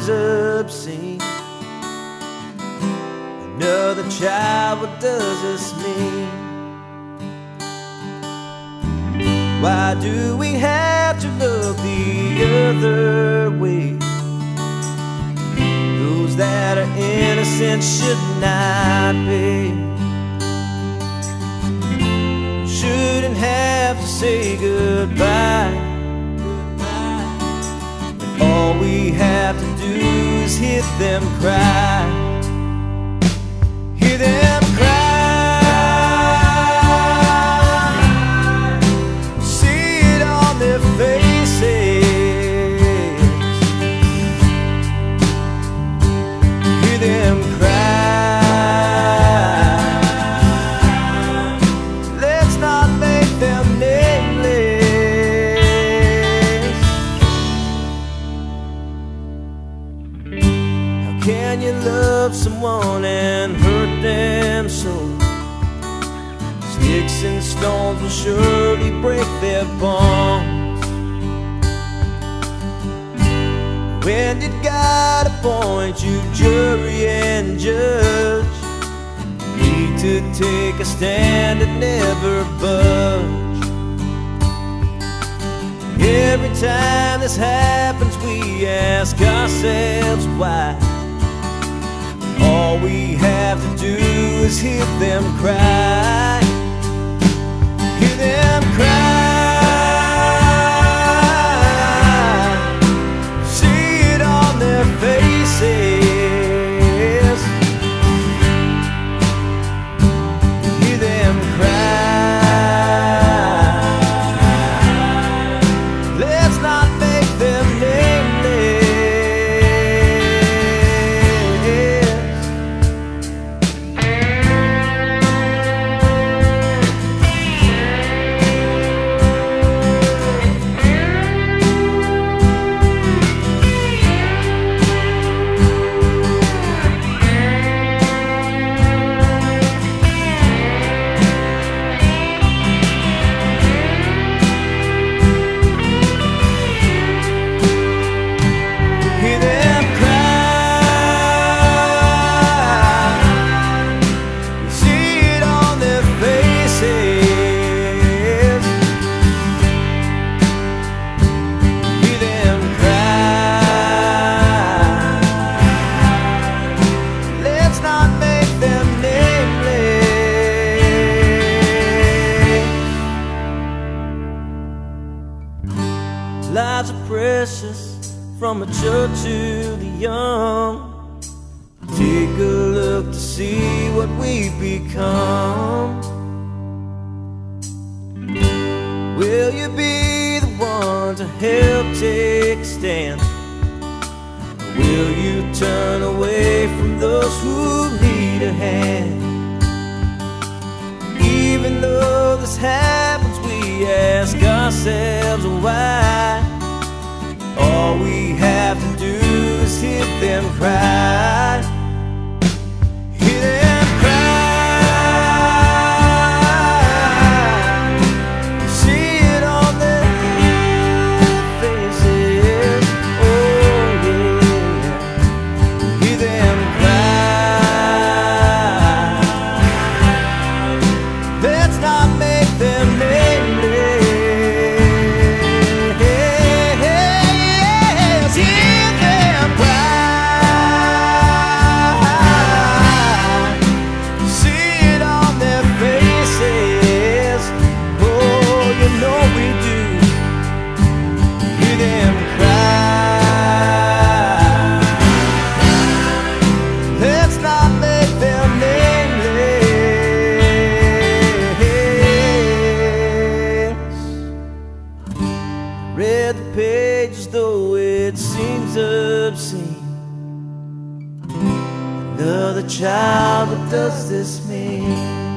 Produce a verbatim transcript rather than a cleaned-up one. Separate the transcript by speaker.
Speaker 1: obscene. Another child, what does this mean? Why do we have to look the other way? Those that are innocent should not pay. Shouldn't have to say goodbye. And all we have to do is hear them cry. Hear them cry. See it on their faces. Hear them cry. Let's not make them nameless. How can you love someone and hurt them so? Sticks and stones will surely break their bones. When did God appoint you jury and judge? Need to take a stand and never budge. Every time this happens we ask ourselves why. All we have to do is hear them cry. Hear them cry. See it on their faces. Hear them cry. Let's not make them nameless. Lives are precious, from mature to the young. Take a look to see what we've become. Will you be the one to help take a stand? Or will you turn away from those who need a hand? Even though this happens, we ask ourselves why. All we have to do is hear them cry. Hear them cry. See it on their faces. Oh yeah. Hear them cry. Let's not make them nameless. Read the pages though it seems obscene. Another child, what does this mean?